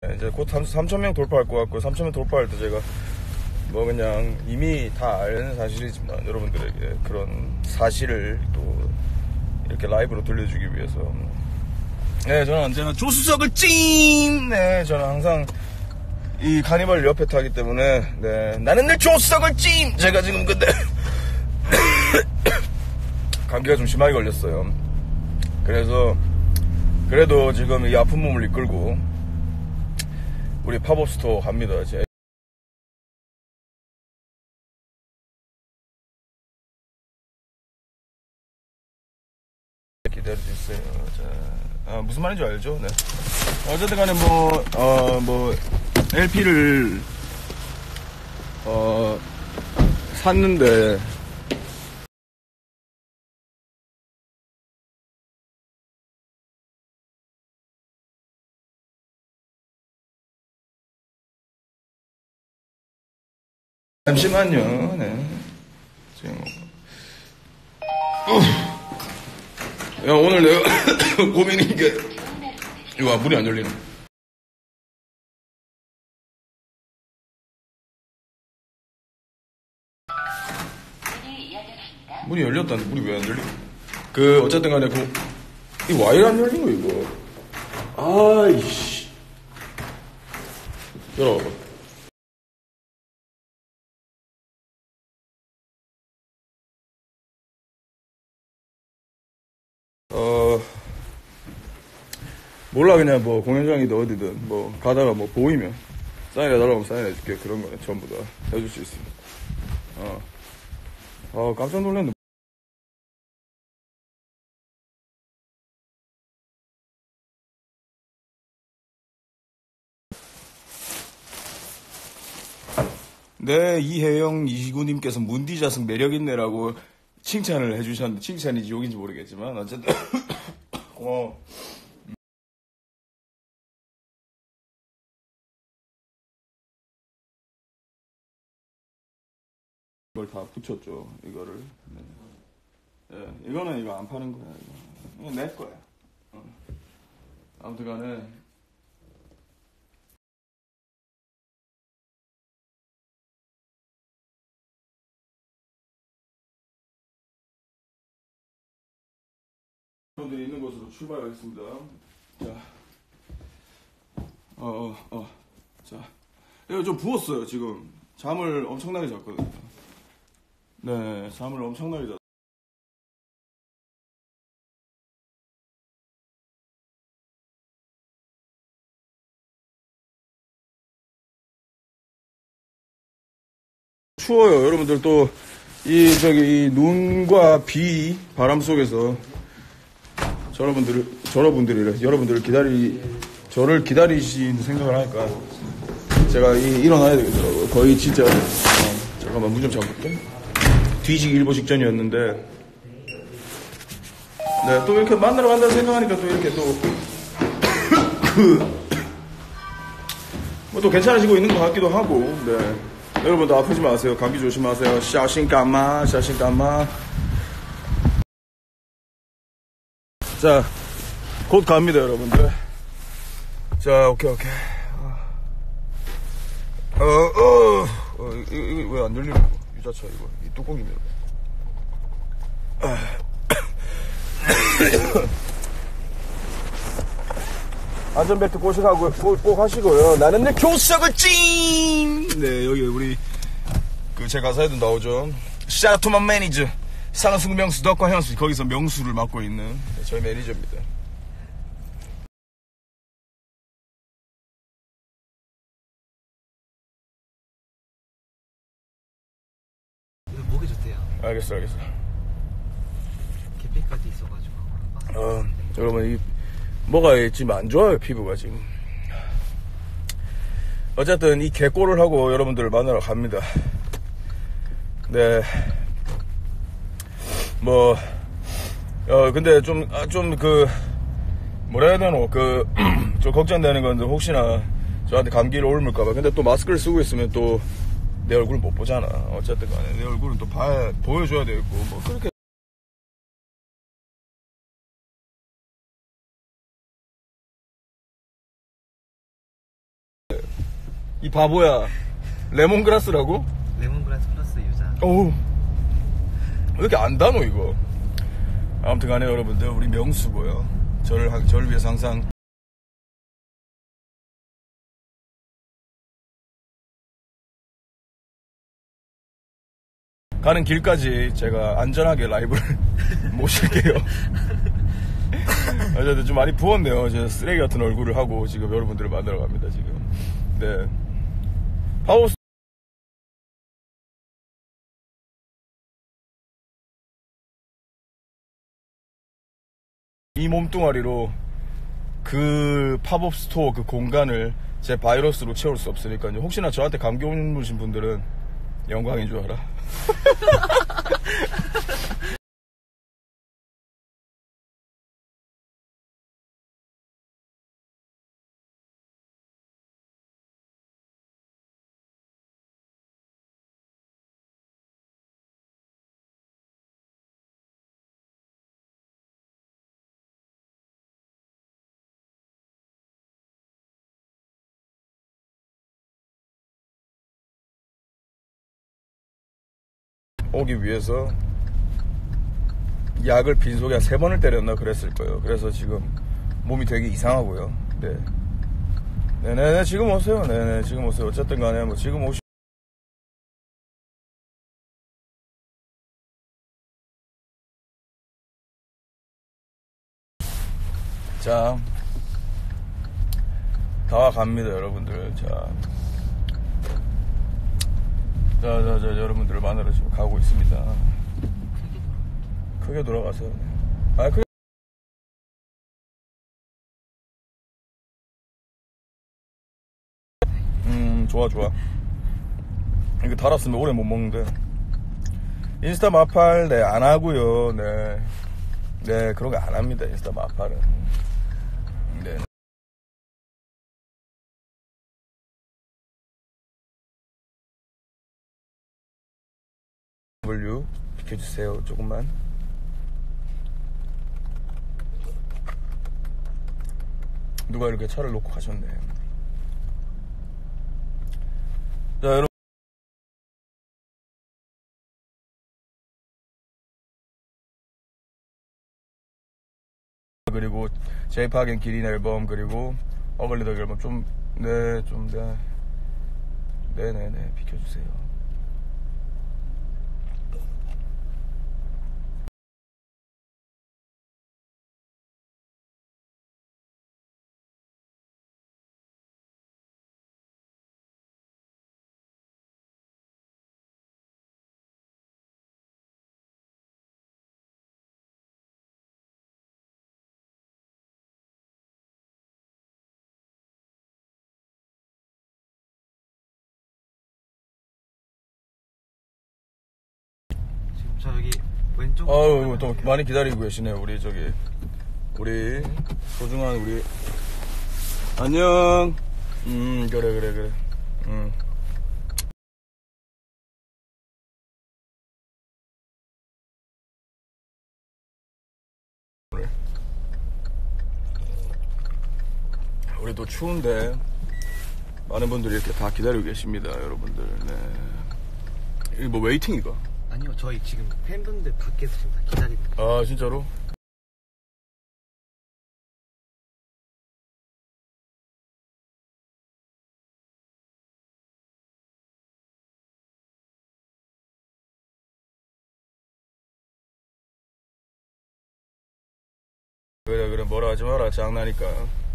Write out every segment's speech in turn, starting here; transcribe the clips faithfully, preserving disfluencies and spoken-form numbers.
이제 곧 삼천 명 돌파할 것 같고, 삼천 명 돌파할 때 제가 뭐 그냥 이미 다 아는 사실이지만 여러분들에게 그런 사실을 또 이렇게 라이브로 들려주기 위해서, 네, 저는 언제나 조수석을 찡! 네, 저는 항상 이 카니발 옆에 타기 때문에, 네, 나는 늘 조수석을 찡! 제가 지금 근데 감기가 좀 심하게 걸렸어요. 그래서 그래도 지금 이 아픈 몸을 이끌고 우리 팝업 스토어 갑니다. 제 기다려주세요. 자, 아, 무슨 말인지 알죠? 네. 어쨌든 간에 뭐, 어, 뭐, 엘피를, 어, 샀는데, 잠시만요. 네. 지금, 야, 오늘 내가 고민인 게, 이거 문이 안 열리네. 문이 열렸다는데 문이 왜 안 열리고? 그 어쨌든 간에 그 이 와이가 안 열린 거 이거. 아이씨. 열어봐. 어 몰라. 그냥 뭐 공연장이든 어디든 뭐 가다가 뭐 보이면 사인해달라고 하면 사인해줄게. 그런 거는 전부 다 해줄 수 있습니다. 어, 어 깜짝 놀랐네. 네, 이혜영 이구님께서 문디자승 매력있네라고 칭찬을 해주셨는데, 칭찬인지 욕인지 모르겠지만 어쨌든 고마워. 이걸 다 붙였죠, 이거를. 네. 네, 이거는 이거 안 파는 거야. 이거, 이거 내 거야. 어. 아무튼 간에 여러분들이 있는 곳으로 출발하겠습니다. 자, 어, 어, 어. 자, 이거 좀 부었어요, 지금. 잠을 엄청나게 잤거든요. 네, 잠을 엄청나게 잤어요. 추워요. 여러분들 또, 이, 저기, 이 눈과 비, 바람 속에서, 저러분들, 저러분들이, 여러분들을 기다리, 저를 기다리신 생각을 하니까, 제가 이, 일어나야 되겠더라고요. 거의 진짜, 어, 잠깐만, 문 좀 잠글게. 뒤지기 일보 직전이었는데, 네, 또 이렇게 만나러 간다고 생각하니까 또 이렇게 또, 그, 뭐 또 괜찮아지고 있는 것 같기도 하고, 네. 여러분도 아프지 마세요. 감기 조심하세요. 샤싱까마, 샤싱까마. 자, 곧 갑니다, 여러분들. 자, 오케이, 오케이. 어, 어, 어, 이거, 이거 왜 안 열리는 거? 유자차, 이거. 이 뚜껑이면. 안전벨트 고식하고, 꼭, 꼭 하시고요. 나는 내 교수석을 찡! 네, 여기 우리, 그, 제 가사에도 나오죠. Shout out to my manager. 상승 명수, 덕과 현수. 거기서 명수를 맡고 있는 저희 매니저입니다. 목이 좋대요. 알겠어, 알겠어. 계피까지 있어가지고. 어, 여러분, 이, 뭐가 지금 안 좋아요, 피부가 지금. 어쨌든 이 개꼴을 하고 여러분들을 만나러 갑니다. 네. 뭐, 어, 근데 좀, 아, 좀 그, 뭐라 해야 되노, 그, 좀 걱정되는 건데, 혹시나 저한테 감기를 옮을까봐. 근데 또 마스크를 쓰고 있으면 또 내 얼굴을 못 보잖아. 어쨌든 간에 내 얼굴은 또 봐야, 보여줘야 되고, 뭐, 그렇게. 이 바보야. 레몬그라스라고? 레몬그라스 플러스 유자. 어우, 왜 이렇게 안 다노 이거. 아무튼 간에 여러분들, 우리 명수고요. 저를, 하- 저를 위해서 항상 가는 길까지 제가 안전하게 라이브를 모실게요. 어쨌든 좀 많이 부었네요. 제 쓰레기 같은 얼굴을 하고 지금 여러분들을 만나러 갑니다, 지금. 네. 파워 이 몸뚱아리로 그 팝업 스토어 그 공간을 제 바이러스로 채울 수 없으니까요. 혹시나 저한테 감기 오신 분들은 영광인 줄 알아. 오기 위해서 약을 빈속에 한 세 번을 때렸나 그랬을 거예요. 그래서 지금 몸이 되게 이상하고요. 네. 네네네, 지금 오세요. 네네, 지금 오세요. 어쨌든 간에 뭐 지금 오시 자, 다 갑니다, 여러분들. 자, 자, 자, 자, 여러분들을 만나러 지금 가고 있습니다. 크게 돌아가세요. 아, 크게. 음, 좋아, 좋아. 이거 달았으면 오래 못 먹는데. 인스타 마팔, 네, 안 하고요. 네. 네, 그런 거 안 합니다, 인스타 마팔은. 네. W 비켜주세요, 조금만. 누가 이렇게 차를 놓고 가셨네. 자, 여러분. 그리고 제이팝 앤 기린 앨범, 그리고 어글리덕 앨범 좀, 네, 좀, 네. 네네네, 비켜주세요. 지금 저 여기 왼쪽. 아유, 또 많이 기다리고 계시네요. 우리 저기, 우리 소중한 우리. 안녕. 음, 그래, 그래, 그래. 음. 그래. 우리 또 추운데 많은 분들이 이렇게 다 기다리고 계십니다, 여러분들. 네. 이거 뭐 웨이팅 이거? 아니요, 저희 지금 팬분들 밖에서 지금 다 기다리고 있어요. 아, 진짜로? 그래, 그래, 뭐라 하지 마라, 장난이니까.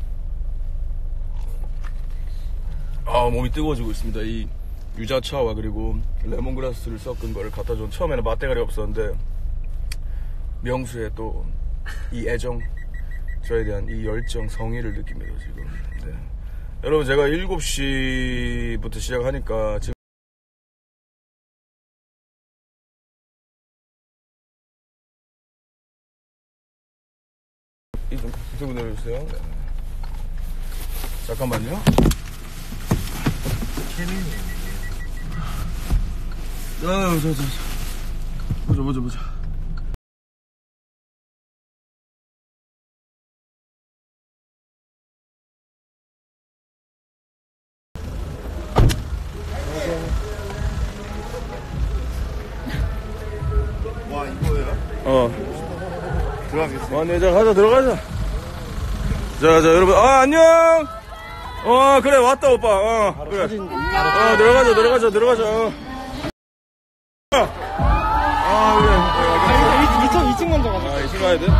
아, 몸이 뜨거워지고 있습니다. 이 유자차와 그리고 레몬그라스를 섞은 거를 갖다 준, 처음에는 맛대가리 없었는데 명수의 또 이 애정, 저에 대한 이 열정, 성의를 느낍니다, 지금. 네. 여러분, 제가 일곱 시부터 시작하니까 지금 좀 유튜브 내려주세요. 네. 잠깐만요. 아유, 저, 저, 저. 보자, 보자, 보자. 와, 이거예요? 어. 들어가겠습니다. 어, 네, 자, 가자, 들어가자. 자, 자, 여러분, 아, 안녕! 어, 그래, 왔다, 오빠. 어, 그래. 어, 들어가자, 들어가자, 들어가자. 어. 아, 그래. 아, 이 층, 이 층 먼저 가자. 아, 이 층 가야 돼?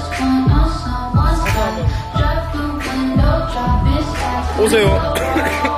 오세요.